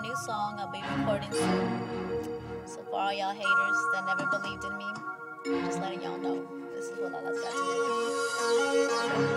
new song. I'll be recording soon. So for all y'all haters that never believed in me, just letting y'all know this is what Lala's got to do.